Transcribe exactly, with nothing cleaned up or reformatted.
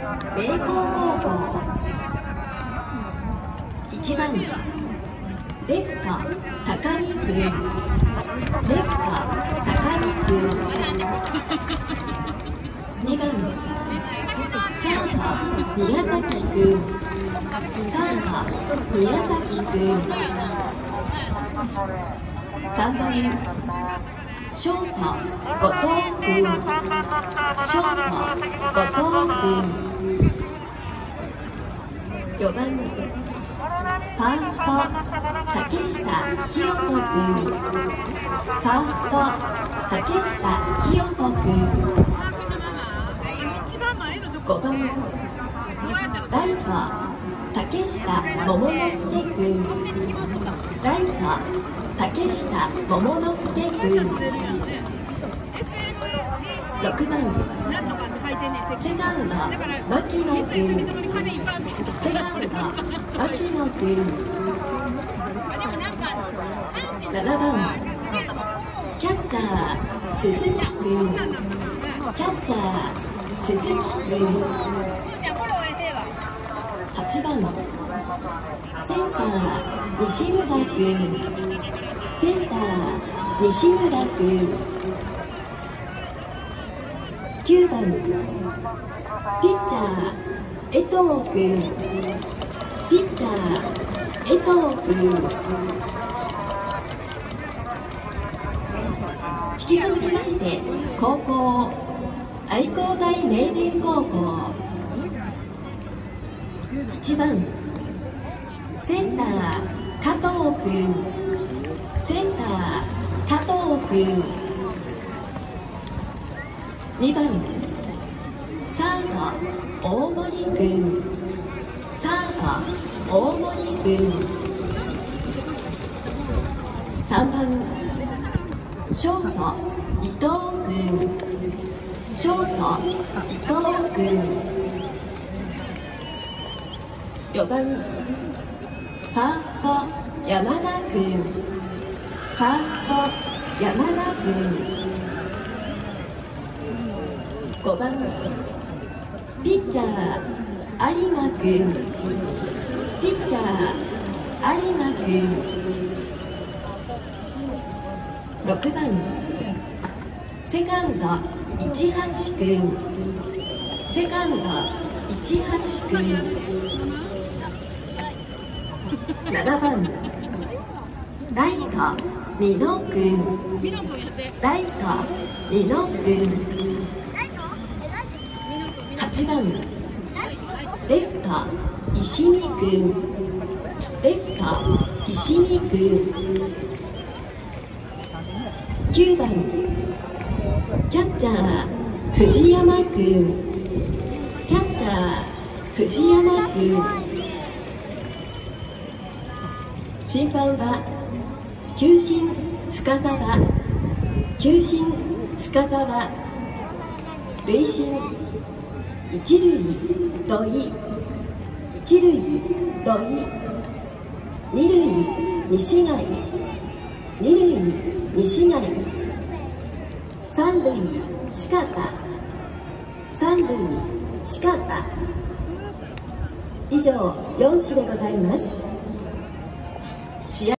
明豊高校。いちばんレフト高見君、レフト高見君。にばんサード宮崎君、サード宮崎君。さんばんショート後藤君、ショート後藤君。よばんファースト竹下清人君、ファースト竹下清人君。ごばんライト竹下桃之介君、ライト竹下桃之介君。ろくばんセカンド牧野君、セカンド牧野君。ななばんキャッチャー鈴木君、キャッチャー鈴木君。はちばんセンター西村君、センター西村君。きゅうばんピッチャー江藤君、ピッチャー江藤君。引き続きまして高校愛工大名電高校。いちばんセンター加藤君、センター加藤君。にばんサード大森君、サード大森君。さんばんショート伊藤君、ショート伊藤君。よばんファースト山田君、ファースト山田君。ごばんピッチャー有馬君、ピッチャー有馬君。ろくばんセカンド市橋君、セカンド市橋君。ななばんライト美濃君、ライト美濃君。はちばんレフト石見君、レフト石見君。きゅうばんキャッチャー藤山君、キャッチャー藤山君。審判は球審深沢、球審深沢、塁審一塁土井、一塁土井、二塁西貝、二塁西貝、三塁四方、三塁四方。以上よんしでございます。試合